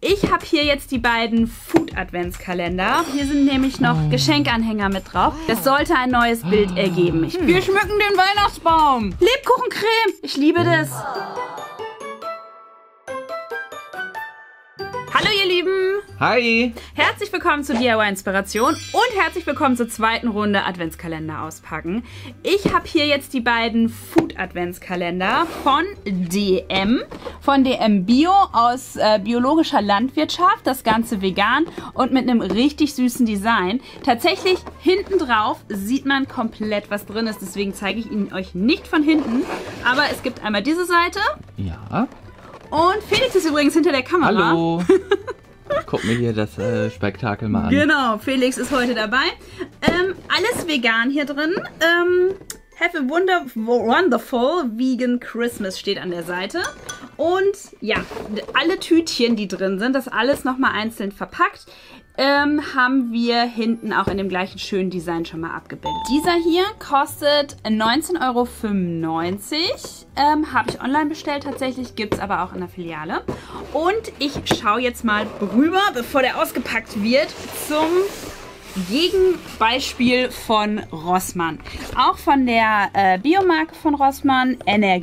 Ich habe hier jetzt die beiden Food-Adventskalender. Hier sind nämlich noch Geschenkanhänger mit drauf. Das sollte ein neues Bild ergeben. Wir schmücken den Weihnachtsbaum. Lebkuchencreme. Ich liebe das. Hallo ihr Lieben. Hi. Herzlich willkommen zu DIY Inspiration und herzlich willkommen zur zweiten Runde Adventskalender auspacken. Ich habe hier jetzt die beiden Food Adventskalender von DM Bio aus biologischer Landwirtschaft, das Ganze vegan und mit einem richtig süßen Design. Tatsächlich hinten drauf sieht man komplett, was drin ist, deswegen zeige ich ihn euch nicht von hinten, aber es gibt einmal diese Seite. Ja. Und Felix ist übrigens hinter der Kamera. Hallo. Guck mir hier das Spektakel mal an. Genau, Felix ist heute dabei. Alles vegan hier drin. Have a wonderful vegan Christmas steht an der Seite. Und ja, alle Tütchen, die drin sind, das alles nochmal einzeln verpackt, haben wir hinten auch in dem gleichen schönen Design schon mal abgebildet. Dieser hier kostet 19,95 €. Habe ich online bestellt tatsächlich, gibt es aber auch in der Filiale. Und ich schaue jetzt mal rüber, bevor der ausgepackt wird, zum Gegenbeispiel von Rossmann. Auch von der Biomarke von Rossmann,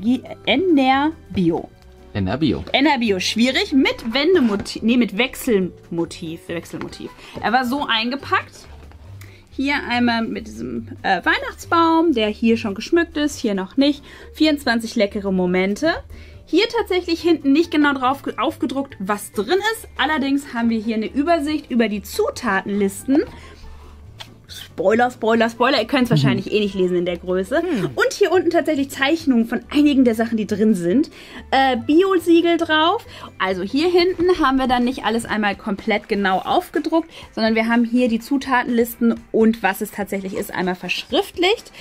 Enerbio. Enerbio, schwierig, mit Wendemotiv, nee, mit Wechselmotiv. Er war so eingepackt. Hier einmal mit diesem Weihnachtsbaum, der hier schon geschmückt ist, hier noch nicht. 24 leckere Momente. Hier tatsächlich hinten nicht genau drauf aufgedruckt, was drin ist. Allerdings haben wir hier eine Übersicht über die Zutatenlisten. Spoiler, Spoiler, Spoiler. Ihr könnt es wahrscheinlich eh nicht lesen in der Größe. Und hier unten tatsächlich Zeichnungen von einigen der Sachen, die drin sind. Bio-Siegel drauf. Also hier hinten haben wir dann nicht alles einmal komplett genau aufgedruckt, sondern wir haben hier die Zutatenlisten und was es tatsächlich ist, einmal verschriftlicht.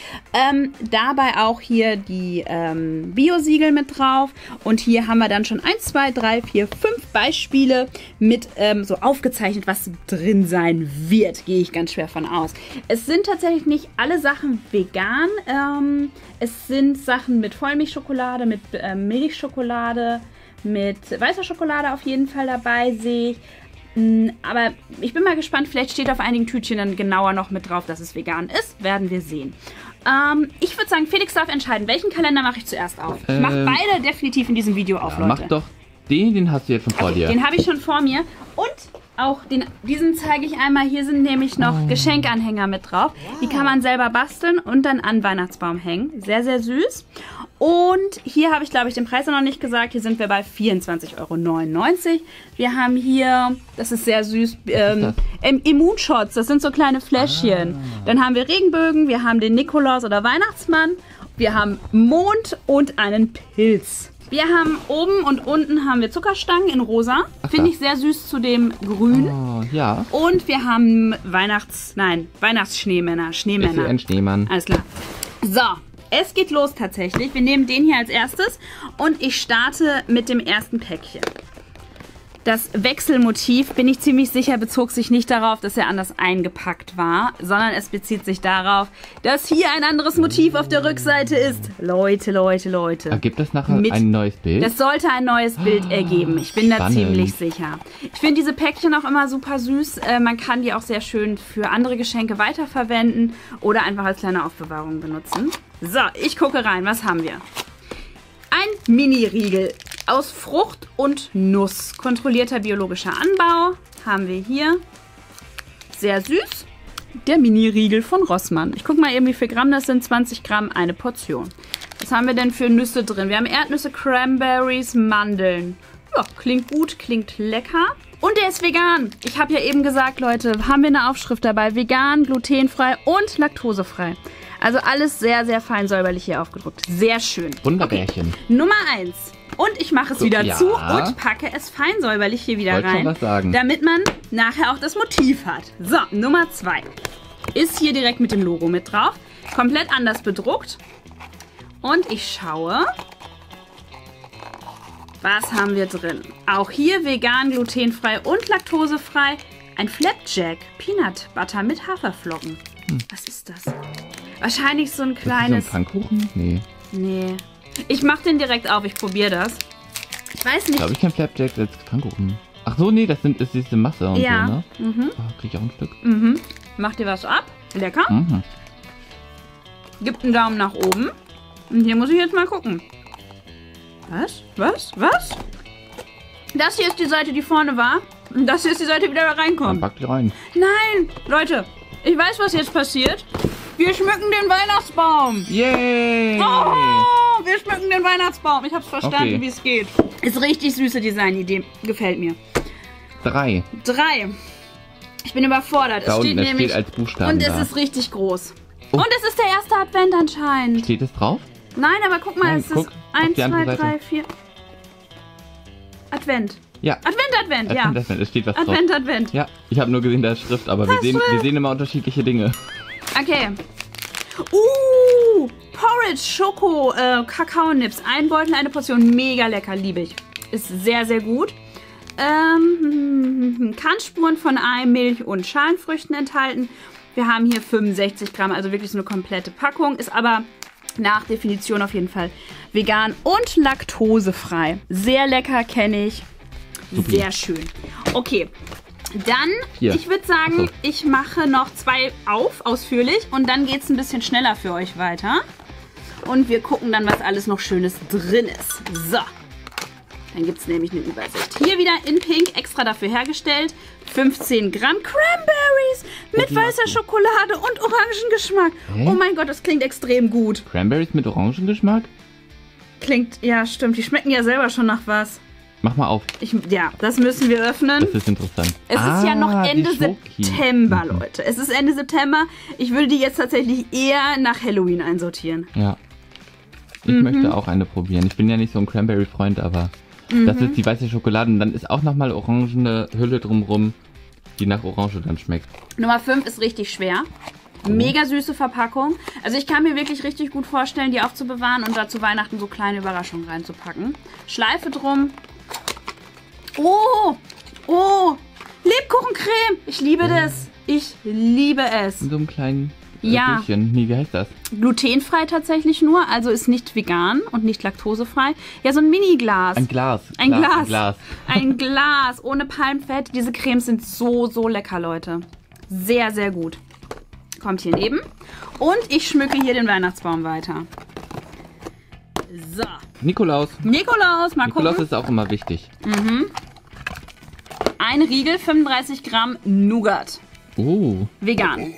Dabei auch hier die Bio-Siegel mit drauf. Und hier haben wir dann schon 1, 2, 3, 4, 5 Beispiele mit so aufgezeichnet, was drin sein wird. Gehe ich ganz schwer von aus. Es sind tatsächlich nicht alle Sachen vegan. Es sind Sachen mit Vollmilchschokolade, mit Milchschokolade, mit weißer Schokolade auf jeden Fall dabei, sehe ich. Aber ich bin mal gespannt, vielleicht steht auf einigen Tütchen dann genauer noch mit drauf, dass es vegan ist. Werden wir sehen. Ich würde sagen, Felix darf entscheiden, welchen Kalender mache ich zuerst auf. Ich mache beide definitiv in diesem Video auf, Leute. Mach doch den hast du jetzt schon vor dir. Den habe ich schon vor mir. Und auch diesen zeige ich einmal. Hier sind nämlich noch Geschenkanhänger mit drauf. Die kann man selber basteln und dann an den Weihnachtsbaum hängen. Sehr, sehr süß. Und hier habe ich, glaube ich, den Preis noch nicht gesagt. Hier sind wir bei 24,99 €. Wir haben hier, das ist sehr süß, Immunshots. Das sind so kleine Fläschchen. Dann haben wir Regenbögen, wir haben den Nikolaus oder Weihnachtsmann. Wir haben Mond und einen Pilz. Wir haben oben und unten haben wir Zuckerstangen in rosa. Finde ich sehr süß zu dem Grün. Oh, ja. Und wir haben Weihnachtsschneemänner. Schneemänner. Ein Schneemann. Alles klar. So, es geht los tatsächlich. Wir nehmen den hier als erstes und ich starte mit dem ersten Päckchen. Das Wechselmotiv, bin ich ziemlich sicher, bezog sich nicht darauf, dass er anders eingepackt war, sondern es bezieht sich darauf, dass hier ein anderes Motiv auf der Rückseite ist. Leute. Ergibt das nachher ein neues Bild? Das sollte ein neues Bild ergeben. Ich bin da ziemlich sicher. Ich finde diese Päckchen auch immer super süß. Man kann die auch sehr schön für andere Geschenke weiterverwenden oder einfach als kleine Aufbewahrung benutzen. So, ich gucke rein. Was haben wir? Ein Mini-Riegel aus Frucht und Nuss. Kontrollierter biologischer Anbau haben wir hier. Sehr süß. Der Mini-Riegel von Rossmann. Ich gucke mal eben, wie viel Gramm das sind. 20 Gramm, eine Portion. Was haben wir denn für Nüsse drin? Wir haben Erdnüsse, Cranberries, Mandeln. Ja, klingt gut, klingt lecker. Und der ist vegan. Ich habe ja eben gesagt, Leute, haben wir eine Aufschrift dabei. Vegan, glutenfrei und laktosefrei. Also alles sehr, sehr fein säuberlich hier aufgedruckt. Sehr schön. Wunderbärchen. Okay. Nummer 1. Und ich mache es wieder zu und packe es fein säuberlich hier wieder rein, was sagen. damit man nachher auch das Motiv hat. So, Nummer 2. Ist hier direkt mit dem Logo mit drauf. Komplett anders bedruckt. Und ich schaue, was haben wir drin. Auch hier vegan, glutenfrei und laktosefrei. Ein Flapjack Peanut Butter mit Haferflocken. Was ist das? Wahrscheinlich so ein kleines... Ist das so ein Pfannkuchen? Nee. Nee. Ich mach den direkt auf, ich probiere das. Ich weiß nicht. Glaube ich kein Flapjack als Pfannkuchen. Ach so, nee, ist diese Masse und Ja. so, ne? Mhm. Oh, krieg ich auch ein Stück. Mhm. Mach dir was ab. Lecker. Mhm. Gibt einen Daumen nach oben. Und hier muss ich jetzt mal gucken. Was? Was? Was? Das hier ist die Seite, die vorne war. Und das hier ist die Seite, die wieder da Dann reinkommt. pack die rein. Nein! Leute, ich weiß, was jetzt passiert. Wir schmücken den Weihnachtsbaum. Yay! Oh, wir schmücken den Weihnachtsbaum. Ich hab's verstanden, Okay. wie es geht. Ist richtig süße Designidee. Gefällt mir. 3. 3. Ich bin überfordert. Da Es steht unten, es nämlich... steht als Buchstaben Und es da. ist richtig groß. Oh. Und es ist der erste Advent anscheinend. Steht es drauf? Nein, aber guck mal, Nein, es guck, ist auf 1, die andere 2, 3, Seite. 4. Advent. Ja. Advent, ja. Advent, es steht was drauf. Advent. Ja, ich habe nur gesehen, da ist Schrift, aber wir sehen immer unterschiedliche Dinge. Okay. Porridge, Schoko, Kakaonips. Ein Beutel, eine Portion. Mega lecker, liebe ich. Ist sehr, sehr gut. Kann Spuren von Ei, Milch und Schalenfrüchten enthalten. Wir haben hier 65 Gramm, also wirklich so eine komplette Packung. Ist aber nach Definition auf jeden Fall vegan und laktosefrei. Sehr lecker, kenne ich. Supi. Sehr schön. Okay, dann, Hier. ich würde sagen, Ach so. ich mache noch 2 auf, ausführlich. Und dann geht es ein bisschen schneller für euch weiter. Und wir gucken dann, was alles noch Schönes drin ist. So. Dann gibt es nämlich eine Übersicht. Hier wieder in Pink, extra dafür hergestellt. 15 Gramm Cranberries mit weißer Schokolade und Orangengeschmack. Hä? Oh mein Gott, das klingt extrem gut. Cranberries mit Orangengeschmack? Klingt, ja stimmt, die schmecken ja selber schon nach was. Mach mal auf, Ja, das müssen wir öffnen. das ist interessant. Es ist ja noch die Ende Schoki. September, Mhm. Leute. Es ist Ende September. Ich würde die jetzt tatsächlich eher nach Halloween einsortieren. Ja. Ich möchte auch eine probieren. Ich bin ja nicht so ein Cranberry-Freund, aber das ist die weiße Schokolade. Und dann ist auch nochmal orangene Hülle drumrum, die nach Orange dann schmeckt. Nummer 5 ist richtig schwer. Mega süße Verpackung. Also ich kann mir wirklich richtig gut vorstellen, die aufzubewahren und da zu Weihnachten so kleine Überraschungen reinzupacken. Schleife drum. Oh, Lebkuchencreme. Ich liebe das. Ich liebe es. In so einem kleinen Ja. Büchchen. Nee, wie heißt das? Glutenfrei tatsächlich nur, also ist nicht vegan und nicht laktosefrei. Ja, so ein Mini-Glas. Ein Glas. Ein Klar, Glas. Ein Glas. Ein Glas ohne Palmfett. Diese Cremes sind so, so lecker, Leute. Sehr, sehr gut. Kommt hier neben. Und ich schmücke hier den Weihnachtsbaum weiter. So. Nikolaus. Nikolaus, mal Nikolaus gucken. ist auch immer wichtig. Ein Riegel, 35 Gramm Nougat. Vegan.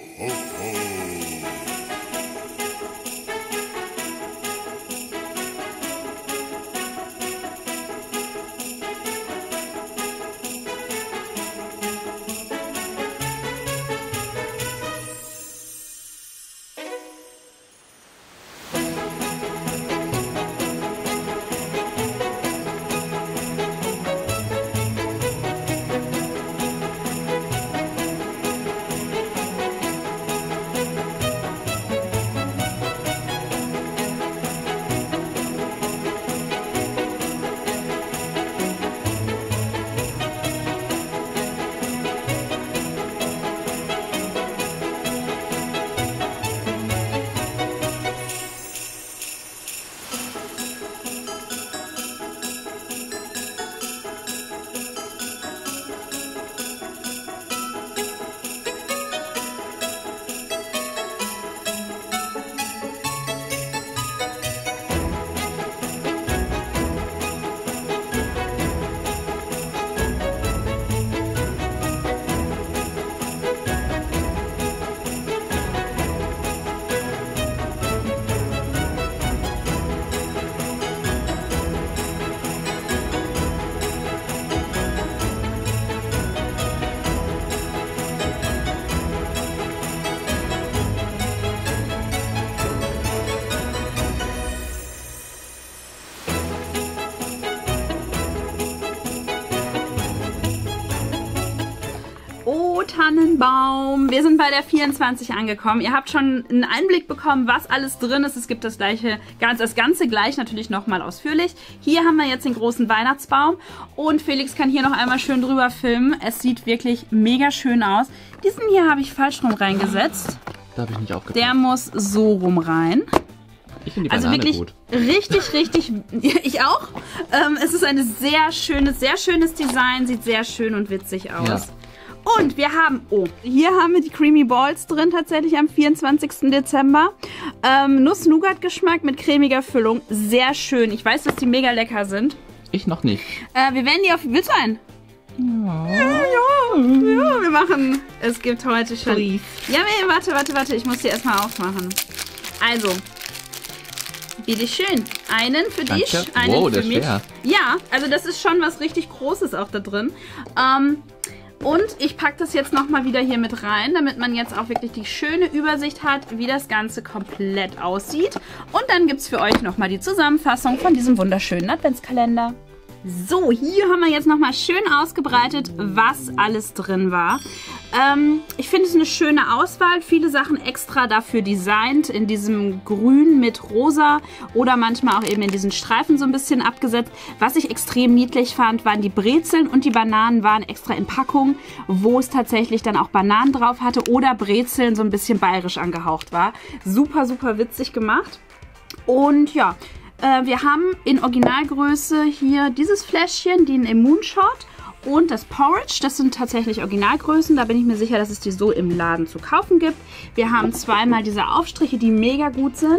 Tannenbaum. Wir sind bei der 24 angekommen. Ihr habt schon einen Einblick bekommen, was alles drin ist. Es gibt das Ganze gleich natürlich nochmal ausführlich. Hier haben wir jetzt den großen Weihnachtsbaum und Felix kann hier noch einmal schön drüber filmen. Es sieht wirklich mega schön aus. Diesen hier habe ich falsch rum reingesetzt. Da habe ich nicht aufgepasst. Der muss so rum rein. Ich finde die Also Banane wirklich gut. richtig, ich auch. Es ist ein sehr schönes Design, sieht sehr schön und witzig aus. Ja. Und wir haben, hier haben wir die Creamy Balls drin, tatsächlich am 24. Dezember. Nuss-Nougat-Geschmack mit cremiger Füllung, sehr schön. Ich weiß, dass die mega lecker sind. Ich noch nicht. Wir werden die willst du einen? Ja, wir machen, es gibt heute schon... Please. Ja, warte, ich muss die erstmal aufmachen. Also, bitteschön. Einen für dich, Danke. einen Wow, für der ist mich. schwer. Ja, also das ist schon was richtig Großes auch da drin. Und ich packe das jetzt nochmal wieder hier mit rein, damit man jetzt auch wirklich die schöne Übersicht hat, wie das Ganze komplett aussieht. Und dann gibt es für euch nochmal die Zusammenfassung von diesem wunderschönen Adventskalender. So, hier haben wir jetzt nochmal schön ausgebreitet, was alles drin war. Ich finde es eine schöne Auswahl. Viele Sachen extra dafür designt, in diesem Grün mit Rosa oder manchmal auch eben in diesen Streifen so ein bisschen abgesetzt. Was ich extrem niedlich fand, waren die Brezeln und die Bananen waren extra in Packungen, wo es tatsächlich dann auch Bananen drauf hatte oder Brezeln so ein bisschen bayerisch angehaucht war. Super, super witzig gemacht. Und ja, wir haben in Originalgröße hier dieses Fläschchen, den Immunshot und das Porridge. Das sind tatsächlich Originalgrößen. Da bin ich mir sicher, dass es die so im Laden zu kaufen gibt. Wir haben zweimal diese Aufstriche, die mega gut sind.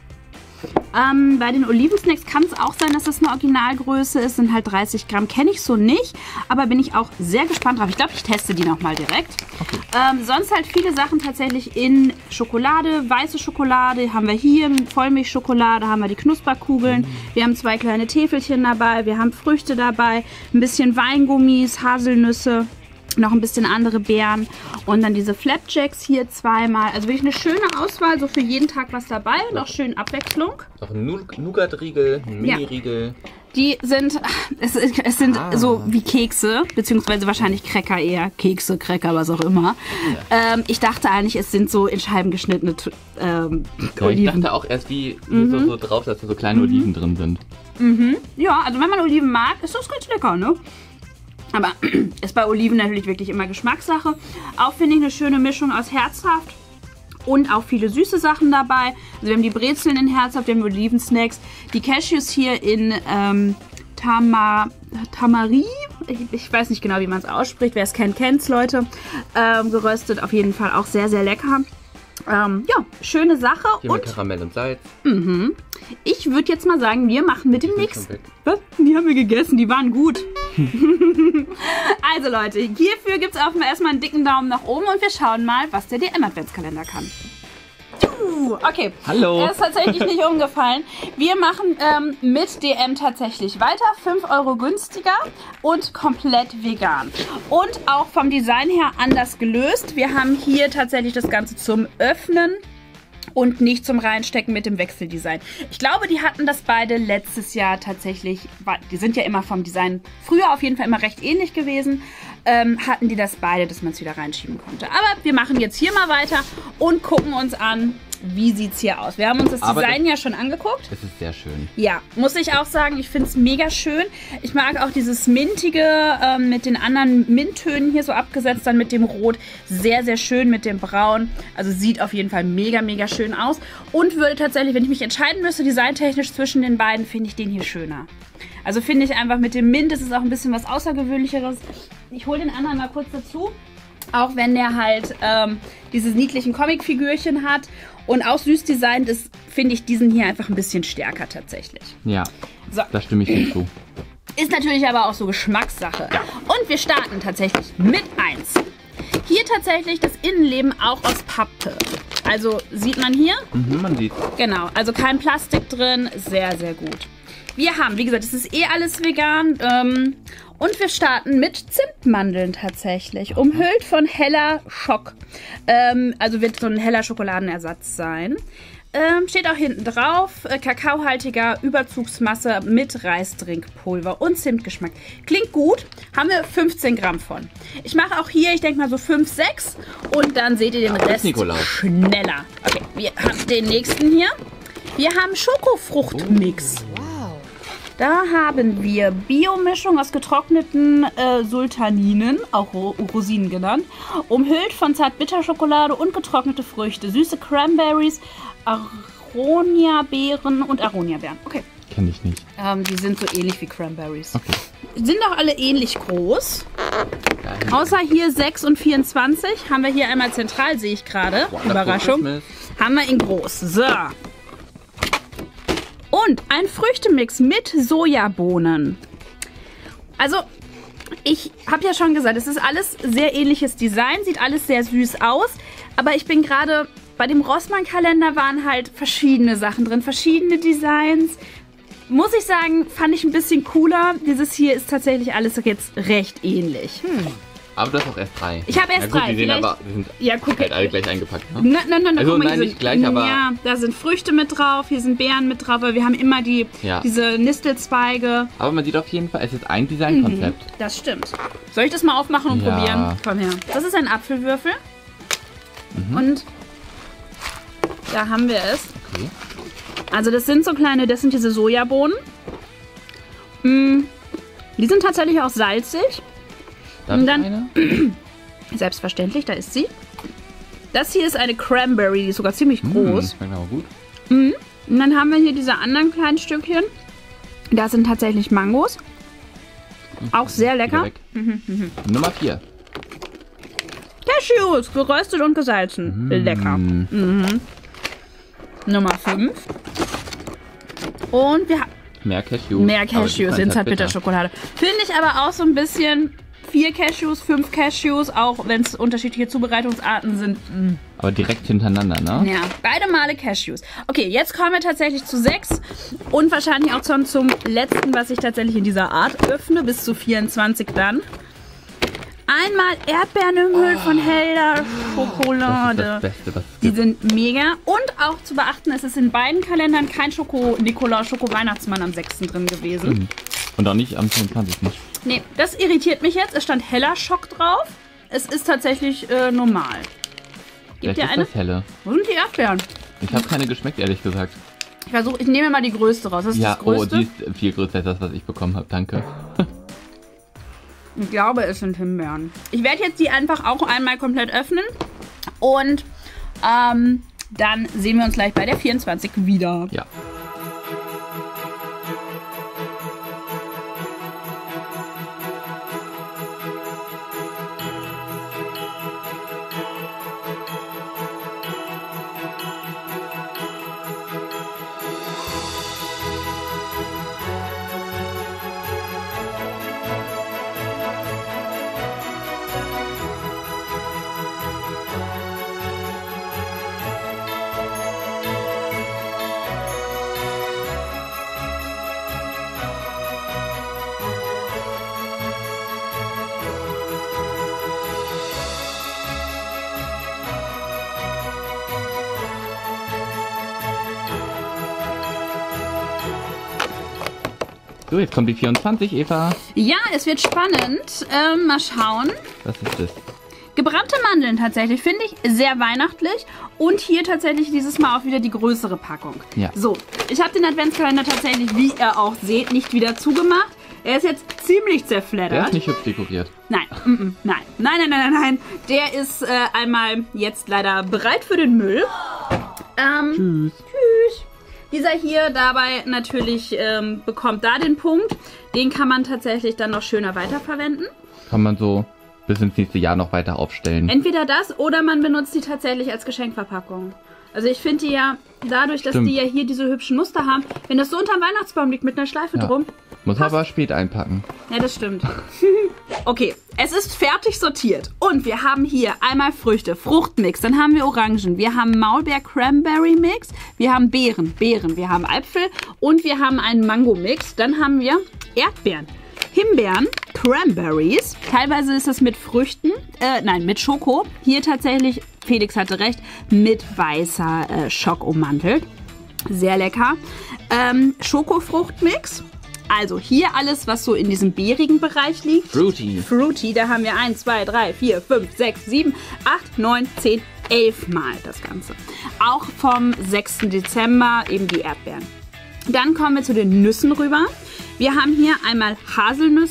Bei den Olivensnacks kann es auch sein, dass das eine Originalgröße ist. Sind halt 30 Gramm. Kenne ich so nicht, aber bin ich auch sehr gespannt drauf. Ich glaube, ich teste die nochmal direkt. Okay. Sonst halt viele Sachen tatsächlich in Schokolade. Weiße Schokolade haben wir hier, Vollmilchschokolade haben wir die Knusperkugeln. Wir haben 2 kleine Täfelchen dabei. Wir haben Früchte dabei, ein bisschen Weingummis, Haselnüsse. Noch ein bisschen andere Beeren und dann diese Flapjacks hier zweimal. Also wirklich eine schöne Auswahl, so für jeden Tag was dabei und auch schön Abwechslung. Noch ein Nougat-Riegel, ein Mini-Riegel. Ja. Die sind, es sind so wie Kekse, beziehungsweise wahrscheinlich Cracker eher. Kekse, Cracker, was auch immer. Ja. Ich dachte eigentlich, es sind so in Scheiben geschnittene Oliven. Ich dachte auch erst, wie so drauf, dass da so kleine Oliven drin sind. Ja, also wenn man Oliven mag, ist das ganz lecker, ne? Aber ist bei Oliven natürlich wirklich immer Geschmackssache. Auch finde ich eine schöne Mischung aus herzhaft und auch viele süße Sachen dabei. Also wir haben die Brezeln in herzhaft, wir haben Olivensnacks. Die Cashews hier in Tamari. Ich weiß nicht genau, wie man es ausspricht. Wer es kennt, kennt's, Leute. Geröstet, auf jeden Fall auch sehr, sehr lecker. Ja, schöne Sache. Hier mit Karamell und Salz. Ich würde jetzt mal sagen, wir machen mit dem nächsten. Was? Die haben wir gegessen, die waren gut. Also Leute, hierfür gibt es auch erstmal einen dicken Daumen nach oben und wir schauen mal, was der DM-Adventskalender kann. Okay, hallo. Er ist tatsächlich nicht umgefallen. Wir machen mit DM tatsächlich weiter. 5 Euro günstiger und komplett vegan. Und auch vom Design her anders gelöst. Wir haben hier tatsächlich das Ganze zum Öffnen und nicht zum Reinstecken mit dem Wechseldesign. Ich glaube, die hatten das beide letztes Jahr tatsächlich, die sind ja immer vom Design früher auf jeden Fall immer recht ähnlich gewesen, hatten die das beide, dass man es wieder reinschieben konnte. Aber wir machen jetzt hier mal weiter und gucken uns an, wie sieht es hier aus. Wir haben uns das Design ja schon angeguckt. Es ist sehr schön. Ja, muss ich auch sagen, ich finde es mega schön. Ich mag auch dieses Mintige mit den anderen Minttönen hier so abgesetzt, dann mit dem Rot. Sehr, sehr schön mit dem Braun. Also sieht auf jeden Fall mega, mega schön aus. Und würde tatsächlich, wenn ich mich entscheiden müsste, designtechnisch zwischen den beiden, finde ich den hier schöner. Also finde ich einfach mit dem Mint, das ist auch ein bisschen was Außergewöhnlicheres. Ich hole den anderen mal kurz dazu. Auch wenn der halt diese niedlichen Comicfigürchen hat und auch süß designt ist, finde ich diesen hier einfach ein bisschen stärker tatsächlich. Ja, so. Da stimme ich dir zu. Ist natürlich aber auch so Geschmackssache. Ja. Und wir starten tatsächlich mit 1. Hier tatsächlich das Innenleben auch aus Pappe. Also sieht man hier? Man sieht. Genau, also kein Plastik drin, sehr, sehr gut. Wir haben, wie gesagt, es ist eh alles vegan. Und wir starten mit Zimtmandeln tatsächlich. Umhüllt von heller Schock. Also wird so ein heller Schokoladenersatz sein. Steht auch hinten drauf, kakaohaltiger Überzugsmasse mit Reisdrinkpulver und Zimtgeschmack. Klingt gut, haben wir 15 Gramm von. Ich mache auch hier, ich denke mal so 5, 6 und dann seht ihr den Rest schneller. Okay, wir haben den nächsten hier. Wir haben Schokofruchtmix. Da haben wir Bio-Mischung aus getrockneten Sultaninen, auch Rosinen genannt, umhüllt von Zartbitterschokolade und getrocknete Früchte, süße Cranberries, Macronia-Beeren und Aronia-Beeren. Okay. Kenn ich nicht. Die sind so ähnlich wie Cranberries. Okay. Sind auch alle ähnlich groß. Außer hier 6 und 24 haben wir hier einmal zentral, sehe ich gerade. Überraschung. Haben wir in groß. So. Und ein Früchtemix mit Sojabohnen. Also, ich habe ja schon gesagt, es ist alles sehr ähnliches Design, sieht alles sehr süß aus. Aber ich bin gerade, bei dem Rossmann-Kalender waren halt verschiedene Sachen drin, verschiedene Designs. Muss ich sagen, fand ich ein bisschen cooler. Dieses hier ist tatsächlich alles jetzt recht ähnlich. Aber du hast auch erst 3. Ich habe erst 3. Die sind halt alle gleich eingepackt, ne? Nein, also nein, nicht gleich, aber... Ja, da sind Früchte mit drauf, hier sind Beeren mit drauf, weil wir haben immer diese Nistelzweige. Aber man sieht auf jeden Fall, es ist ein Designkonzept. Das stimmt. Soll ich das mal aufmachen und probieren? Komm her. Das ist ein Apfelwürfel. Und da haben wir es. Okay. Also das sind so kleine, das sind diese Sojabohnen. Die sind tatsächlich auch salzig. Und dann, selbstverständlich, da ist sie. Das hier ist eine Cranberry, die ist sogar ziemlich groß. Schmeckt aber gut. Und dann haben wir hier diese anderen kleinen Stückchen. Das sind tatsächlich Mangos. Auch sehr lecker. Nummer 4. Cashews, geröstet und gesalzen. Lecker. Nummer 5. Und wir haben mehr Cashews. Mehr Cashews in Zartbitterschokolade. Finde ich aber auch so ein bisschen 4 Cashews, 5 Cashews, auch wenn es unterschiedliche Zubereitungsarten sind. Aber direkt hintereinander, ne? Ja, beide Male Cashews. Okay, jetzt kommen wir tatsächlich zu 6 und wahrscheinlich auch schon zum letzten, was ich tatsächlich in dieser Art öffne, bis zu 24 dann. Einmal Erdbeeren umhüllt von Helder Schokolade. Das ist das Beste, was es Die gibt. sind mega. Und auch zu beachten, es ist in beiden Kalendern kein Schoko-Nikolaus, Schoko-Weihnachtsmann am 6. drin gewesen. Und auch nicht am 25. nicht. Nee, das irritiert mich jetzt. Es stand heller Schock drauf. Es ist tatsächlich normal. Gibt Vielleicht ihr ist eine? das helle. Wo sind die Erdbeeren? Ich habe keine geschmeckt, ehrlich gesagt. Ich nehme mal die größte raus. Das ist das größte. Die ist viel größer als das, was ich bekommen habe. Danke. Ich glaube, es sind Himbeeren. Ich werde jetzt die einfach auch einmal komplett öffnen. Und dann sehen wir uns gleich bei der 24 wieder. Ja. So, jetzt kommt die 24, Eva. Ja, es wird spannend. Mal schauen. Was ist das? Gebrannte Mandeln tatsächlich, finde ich sehr weihnachtlich. Und hier tatsächlich dieses Mal auch wieder die größere Packung. Ja. So, ich habe den Adventskalender tatsächlich, wie ihr auch seht, nicht wieder zugemacht. Er ist jetzt ziemlich zerfleddert. Der ist nicht hübsch dekoriert. Nein. Der ist einmal jetzt leider bereit für den Müll. Tschüss. Dieser hier dabei natürlich bekommt da den Punkt. Den kann man tatsächlich dann noch schöner weiterverwenden. Kann man so bis ins nächste Jahr noch weiter aufstellen. Entweder das oder man benutzt die tatsächlich als Geschenkverpackung. Also ich finde die ja, dadurch, dass die ja hier diese hübschen Muster haben, wenn das so unterm Weihnachtsbaum liegt mit einer Schleife drum. Muss man aber spät einpacken. Ja, das stimmt. Okay, es ist fertig sortiert. Und wir haben hier einmal Früchte, Fruchtmix, dann haben wir Orangen, wir haben Maulbeer-Cranberry-Mix, wir haben Beeren, wir haben Äpfel und wir haben einen Mango-Mix. Dann haben wir Erdbeeren, Himbeeren, Cranberries. Teilweise ist das mit Früchten, mit Schoko. Hier tatsächlich, Felix hatte recht, mit weißer Schock ummantelt. Sehr lecker. Schokofruchtmix. Also hier alles, was so in diesem beerigen Bereich liegt. Fruity, da haben wir 1, 2, 3, 4, 5, 6, 7, 8, 9, 10, 11 Mal das Ganze. Auch vom 6. Dezember eben die Erdbeeren. Dann kommen wir zu den Nüssen rüber. Wir haben hier einmal Haselnüsse.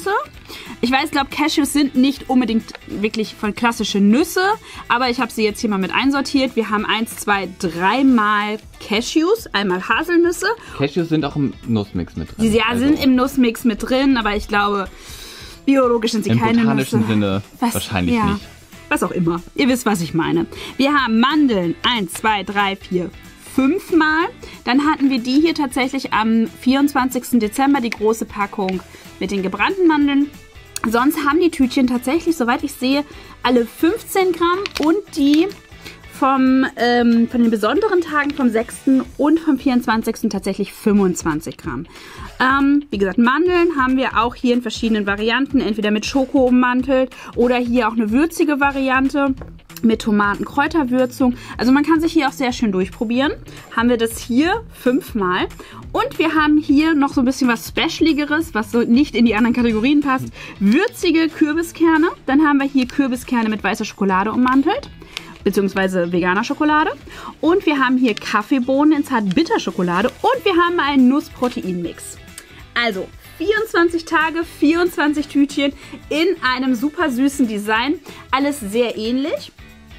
Ich weiß, glaube Cashews sind nicht unbedingt wirklich von klassische Nüsse, aber ich habe sie jetzt hier mal mit einsortiert. Wir haben 1, 2, 3 Mal Cashews, einmal Haselnüsse. Cashews sind auch im Nussmix mit drin. Ja, also sind im Nussmix mit drin, aber ich glaube, biologisch sind sie keine Nüsse. Im botanischen Sinne wahrscheinlich nicht. Was auch immer. Ihr wisst, was ich meine. Wir haben Mandeln, 1, 2, 3, 4, 5 Mal. Dann hatten wir die hier tatsächlich am 24. Dezember, die große Packung mit den gebrannten Mandeln. Sonst haben die Tütchen tatsächlich, soweit ich sehe, alle 15 Gramm und die von den besonderen Tagen vom 6. und vom 24. tatsächlich 25 Gramm. Wie gesagt, Mandeln haben wir auch hier in verschiedenen Varianten, entweder mit Schoko ummantelt oder hier auch eine würzige Variante mit Tomaten-Kräuterwürzung. Also man kann sich hier auch sehr schön durchprobieren. Haben wir das hier 5 Mal. Und wir haben hier noch so ein bisschen was Specialigeres, was so nicht in die anderen Kategorien passt. Würzige Kürbiskerne. Dann haben wir hier Kürbiskerne mit weißer Schokolade ummantelt, beziehungsweise veganer Schokolade. Und wir haben hier Kaffeebohnen in Zartbitterschokolade. Und wir haben einen Nussproteinmix. Also 24 Tage, 24 Tütchen in einem super süßen Design. Alles sehr ähnlich.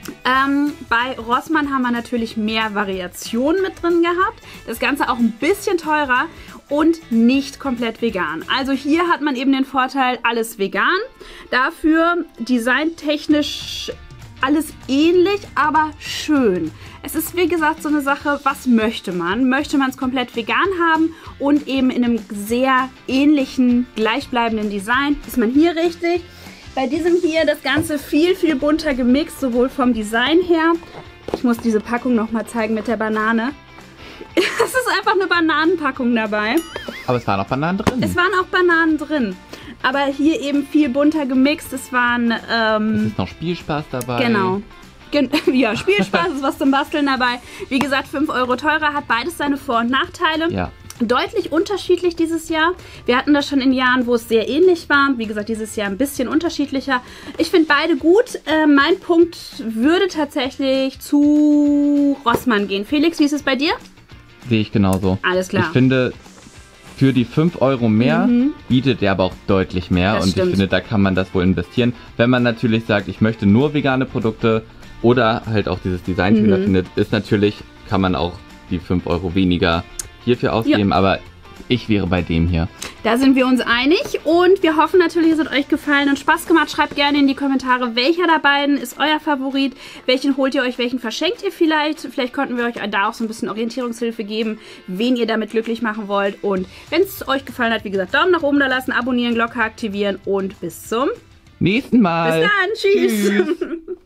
Bei Rossmann haben wir natürlich mehr Variationen mit drin gehabt. Das Ganze auch ein bisschen teurer und nicht komplett vegan. Also hier hat man eben den Vorteil, alles vegan. Dafür designtechnisch alles ähnlich, aber schön. Es ist, wie gesagt, so eine Sache, was möchte man? Möchte man es komplett vegan haben und eben in einem sehr ähnlichen, gleichbleibenden Design? Ist man hier richtig? Bei diesem hier das Ganze viel, viel bunter gemixt, sowohl vom Design her. Ich muss diese Packung nochmal zeigen mit der Banane. Es ist einfach eine Bananenpackung dabei. Aber es waren auch Bananen drin. Es waren auch Bananen drin. Aber hier eben viel bunter gemixt. Es waren... es ist noch Spielspaß dabei. Genau. Ja, Spielspaß ist was zum Basteln dabei. Wie gesagt, 5 Euro teurer, hat beides seine Vor- und Nachteile. Ja. Deutlich unterschiedlich dieses Jahr. Wir hatten das schon in Jahren, wo es sehr ähnlich war. Wie gesagt, dieses Jahr ein bisschen unterschiedlicher. Ich finde beide gut. Mein Punkt würde tatsächlich zu Rossmann gehen. Felix, wie ist es bei dir? Sehe ich genauso. Alles klar. Ich finde, für die 5 Euro mehr bietet er aber auch deutlich mehr. Das und stimmt. Ich finde, da kann man das wohl investieren. Wenn man natürlich sagt, ich möchte nur vegane Produkte oder halt auch dieses Design schöner findet, ist natürlich, kann man auch die 5 Euro weniger hierfür ausgeben, aber ich wäre bei dem hier. Da sind wir uns einig und wir hoffen natürlich, es hat euch gefallen und Spaß gemacht. Schreibt gerne in die Kommentare, welcher der beiden ist euer Favorit, welchen holt ihr euch, welchen verschenkt ihr vielleicht. Vielleicht konnten wir euch da auch so ein bisschen Orientierungshilfe geben, wen ihr damit glücklich machen wollt. Und wenn es euch gefallen hat, wie gesagt, Daumen nach oben da lassen, abonnieren, Glocke aktivieren und bis zum nächsten Mal. Bis dann, tschüss.